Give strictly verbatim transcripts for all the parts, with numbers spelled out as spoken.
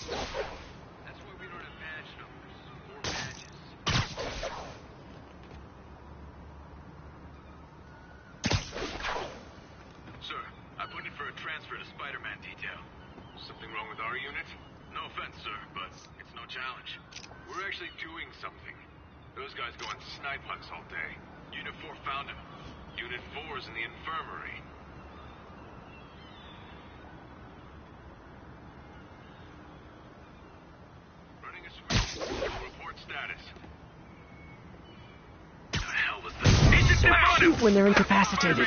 That's why we don't have badge numbers or badges. Sir, I put in for a transfer to Spider-Man detail. Something wrong with our unit? No offense, sir, but it's no challenge. We're actually doing something. Those guys go on snipe hunts all day. Unit four found him. Unit four's in the infirmary. Running a switch. Report status. The hell was this? Shoot when they're incapacitated.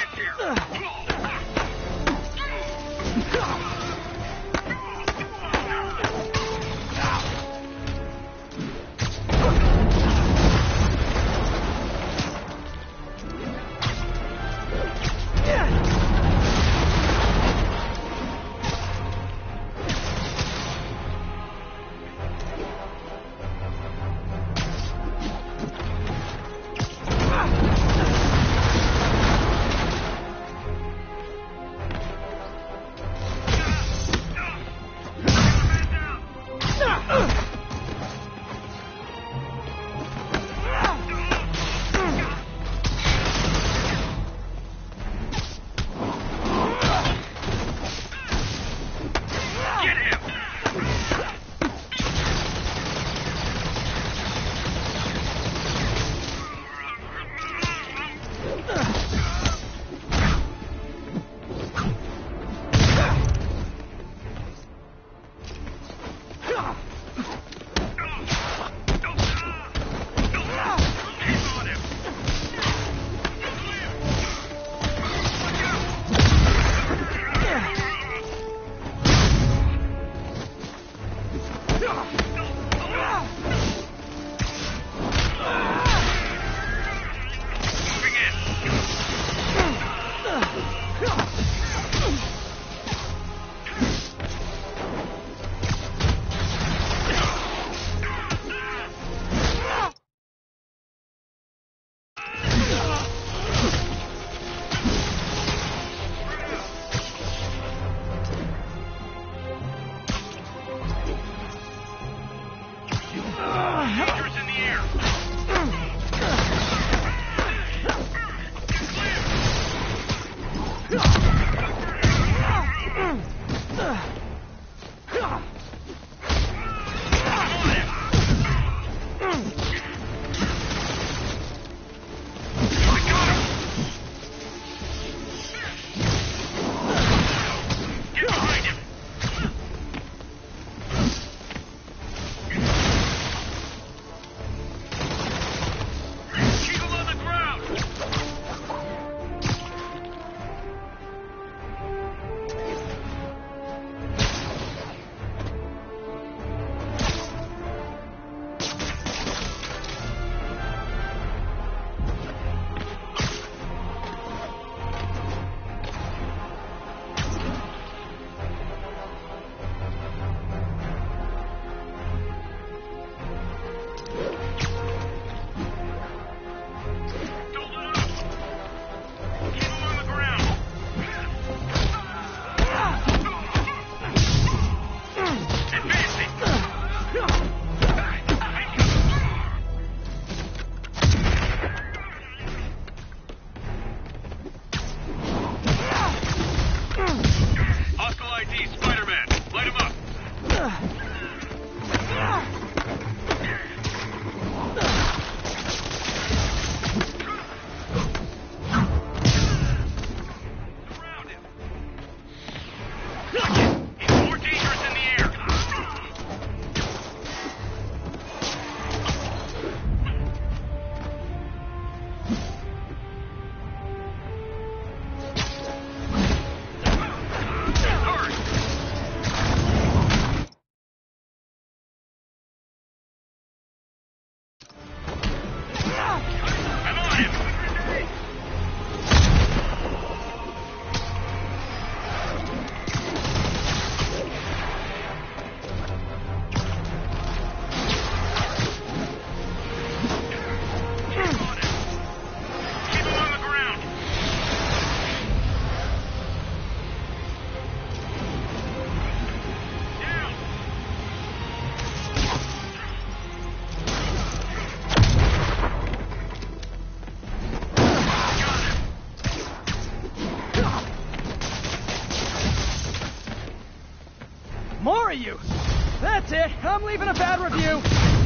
More of you! That's it! I'm leaving a bad review!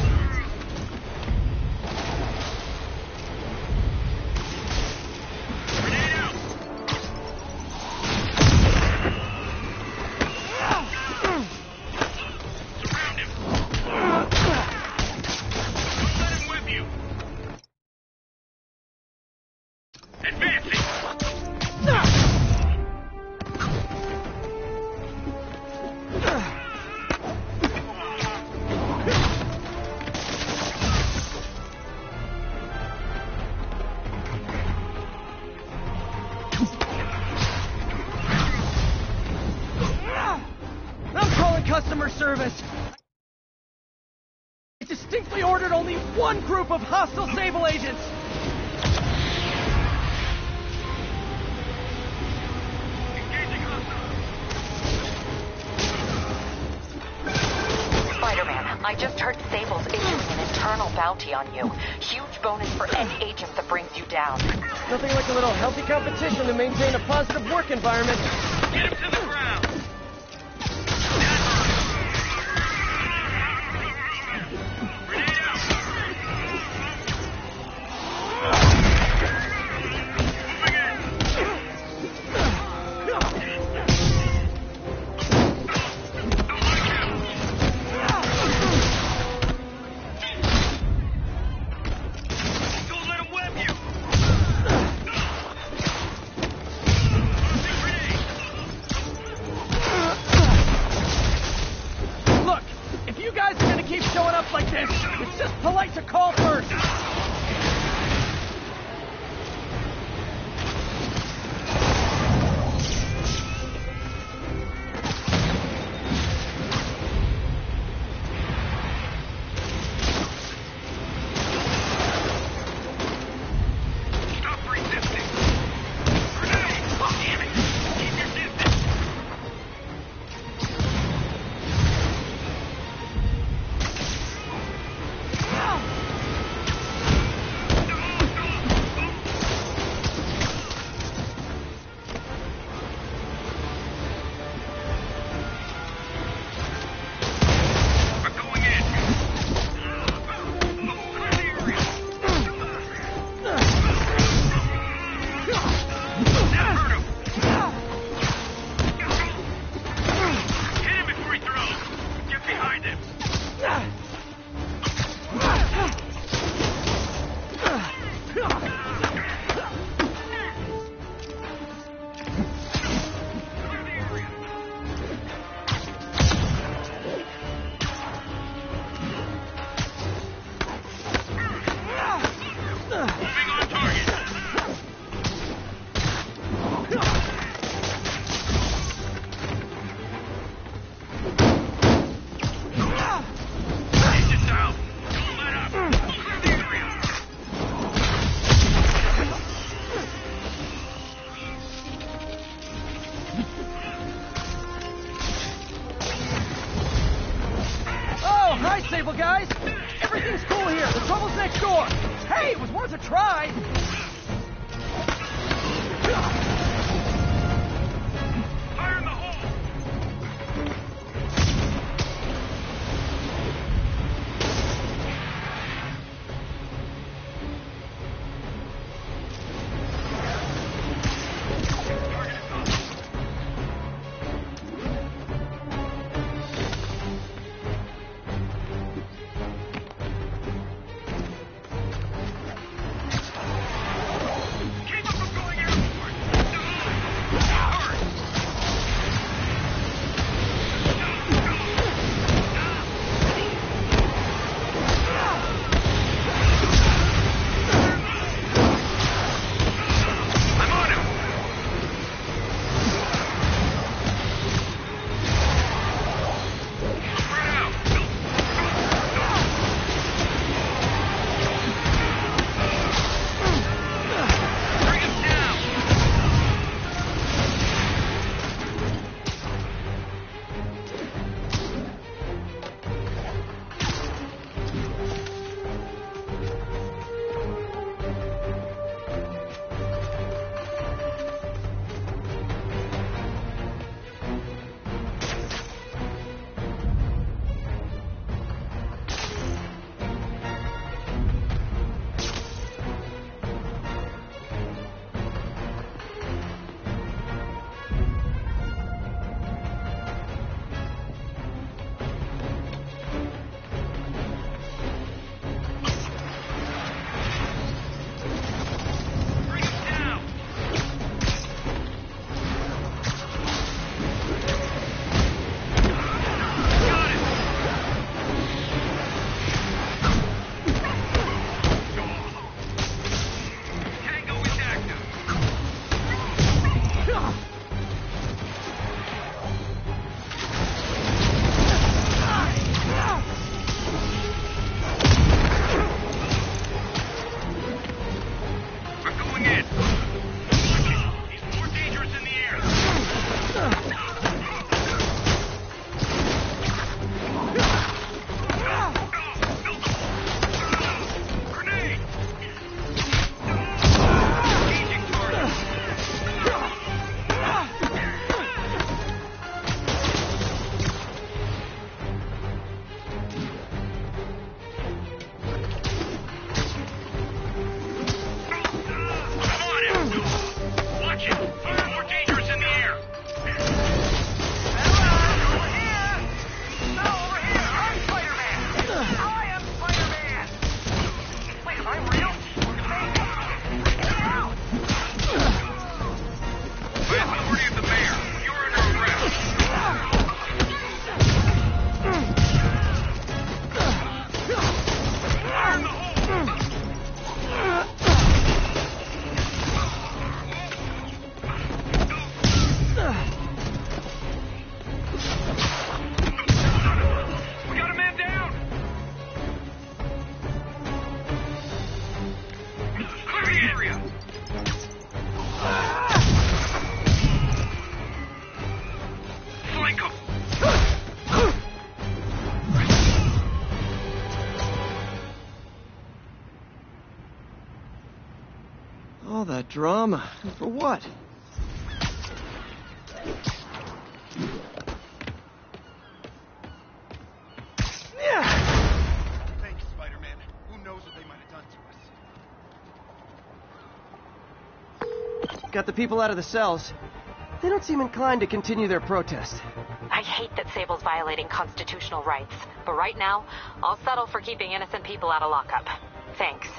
Customer service. I distinctly ordered only one group of hostile Sable agents. Spider-Man, I just heard Sable's issuing an internal bounty on you. Huge bonus for any agent that brings you down. Nothing like a little healthy competition to maintain a positive work environment. Get him to the ground! It's just polite to call first. Stop resisting! Grenade! Oh, damn it! Keep your distance! Sable guys! Everything's cool here. The trouble's next door. Hey, it was worth a try. Fire in the hole! All that drama. For what? Thanks, Spider-Man. Who knows what they might have done to us. Got the people out of the cells. They don't seem inclined to continue their protest. I hate that Sable's violating constitutional rights, but right now, I'll settle for keeping innocent people out of lockup. Thanks.